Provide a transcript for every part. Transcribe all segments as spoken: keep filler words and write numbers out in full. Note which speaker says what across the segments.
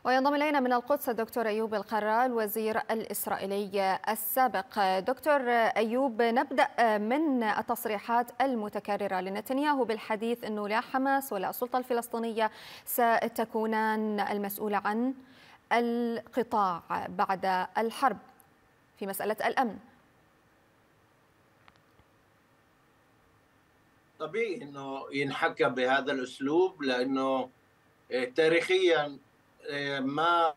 Speaker 1: وينضم إلينا من القدس الدكتور أيوب القرال وزير الإسرائيلي السابق. دكتور أيوب، نبدأ من التصريحات المتكررة لنتنياهو بالحديث أنه لا حماس ولا السلطة الفلسطينية ستكونان المسؤولة عن القطاع بعد الحرب في مسألة الأمن.
Speaker 2: طبيعي أنه ينحكى بهذا الأسلوب، لأنه تاريخيا ما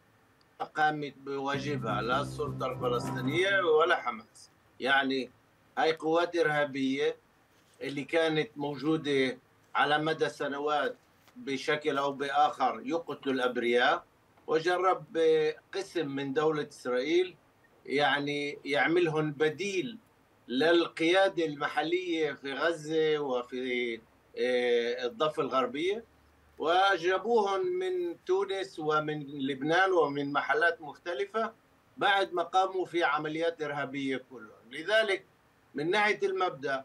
Speaker 2: قامت بواجبها لا السلطة الفلسطينية ولا حماس. يعني هاي قوات إرهابية اللي كانت موجودة على مدى سنوات بشكل أو بآخر يقتل الأبرياء، وجرب قسم من دولة إسرائيل يعني يعملهم بديل للقيادة المحلية في غزة وفي الضفة الغربية، وجابوهم من تونس ومن لبنان ومن محلات مختلفة بعد ما قاموا في عمليات إرهابية كلهم. لذلك من ناحية المبدأ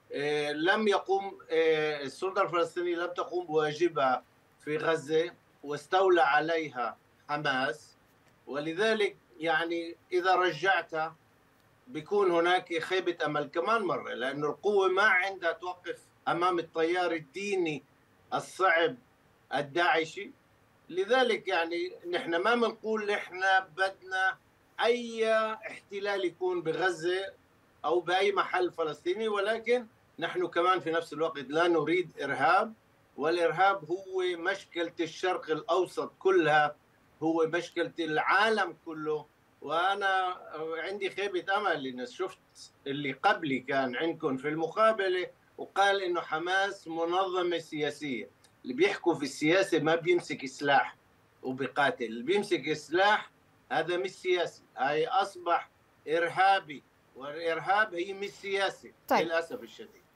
Speaker 2: لم يقوم السلطة الفلسطينية لم تقوم بواجبها في غزة واستولى عليها حماس، ولذلك يعني إذا رجعتها بيكون هناك خيبة أمل كمان مرة، لأن القوة ما عندها توقف أمام التيار الديني الصعب الداعشي. لذلك يعني نحن ما بنقول نحن بدنا أي احتلال يكون بغزة أو بأي محل فلسطيني، ولكن نحن كمان في نفس الوقت لا نريد إرهاب، والإرهاب هو مشكلة الشرق الأوسط كلها، هو مشكلة العالم كله. وأنا عندي خيبة أمل إن شفت اللي قبلي كان عندكم في المقابلة وقال إنه حماس منظمة سياسية. اللي بيحكوا في السياسة ما بيمسك سلاح وبقاتل، اللي بيمسك سلاح هذا مش سياسي، هاي أصبح إرهابي، والإرهاب هي مش سياسي. طيب. للأسف الشديد.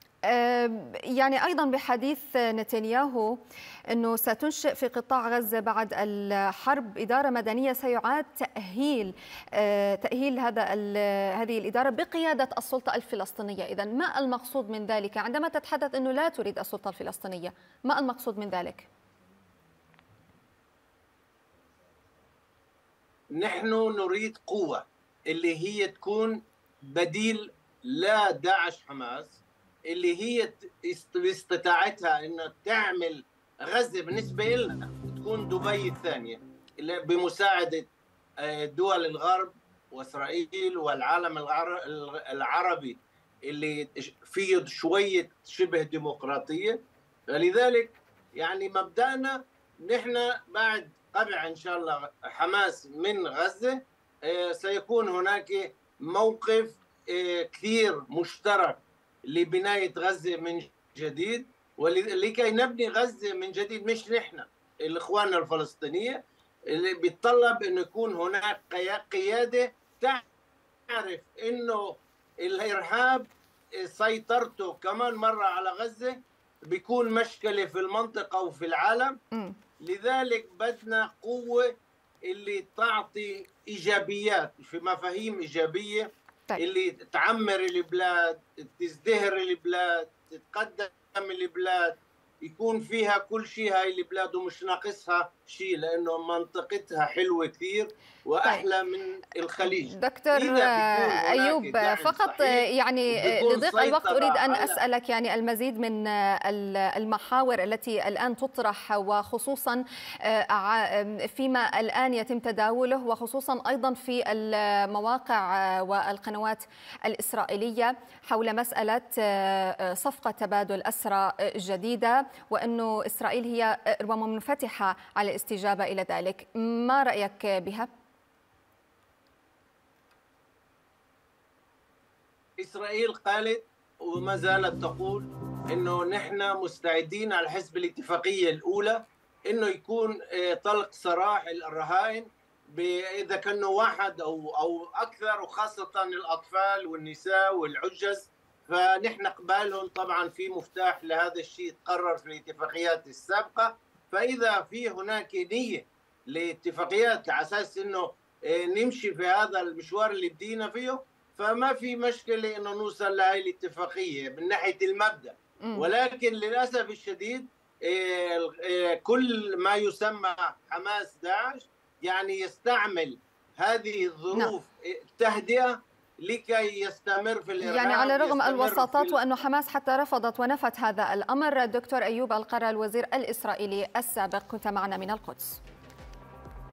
Speaker 1: يعني أيضا بحديث نتنياهو أنه ستنشئ في قطاع غزة بعد الحرب إدارة مدنية سيعاد تأهيل تأهيل هذا هذه الإدارة بقيادة السلطة الفلسطينية. إذن ما المقصود من ذلك عندما تتحدث أنه لا تريد السلطة الفلسطينية؟ ما المقصود من ذلك؟
Speaker 2: نحن نريد قوة اللي هي تكون بديل لا داعش حماس، اللي هي باستطاعتها انه تعمل غزة بالنسبة لنا تكون دبي الثانية، بمساعدة دول الغرب وإسرائيل والعالم العربي اللي فيه شوية شبه ديمقراطية. فلذلك يعني مبدأنا نحن بعد قبع إن شاء الله حماس من غزة سيكون هناك موقف كثير مشترك لبناية غزة من جديد، ولكي نبني غزة من جديد مش نحن الإخوان الفلسطينية، اللي بيتطلب أنه يكون هناك قيادة تعرف أنه الإرهاب سيطرته كمان مرة على غزة بيكون مشكلة في المنطقة وفي العالم. م. لذلك بدنا قوة اللي تعطي إيجابيات في مفاهيم إيجابية. طيب. اللي تعمر البلاد، تزدهر البلاد، تتقدم البلاد، يكون فيها كل شيء. هاي البلاد ومش ناقصها شيء، لأنه منطقتها حلوة كثير وأحلى طيب. من الخليج.
Speaker 1: دكتور أيوب، فقط يعني لضيق الوقت أريد أن أسألك يعني المزيد من المحاور التي الآن تطرح، وخصوصا فيما الآن يتم تداوله، وخصوصا أيضا في المواقع والقنوات الإسرائيلية حول مسألة صفقة تبادل أسرى جديدة، وأنه إسرائيل هي ربما منفتحة على الاستجابة إلى ذلك. ما رأيك بها؟
Speaker 2: إسرائيل قالت وما زالت تقول إنه نحن مستعدين على حسب الاتفاقية الأولى إنه يكون طلق سراح الرهائن إذا كانوا واحد أو أو أكثر، وخاصة الأطفال والنساء والعجز، فنحن قبالهم. طبعا في مفتاح لهذا الشيء تقرر في الاتفاقيات السابقة، فإذا في هناك نية لاتفاقيات على أساس إنه نمشي في هذا المشوار اللي بدينا فيه، فما في مشكلة إنه نوصل لهذه الاتفاقية من ناحية المبدأ. ولكن للأسف الشديد كل ما يسمى حماس داعش يعني يستعمل هذه الظروف التهدئة لكي يستمر في الإرهاب.
Speaker 1: يعني على رغم الوساطات وأن حماس حتى رفضت ونفت هذا الأمر. دكتور أيوب القرة الوزير الإسرائيلي السابق كنت معنا من القدس.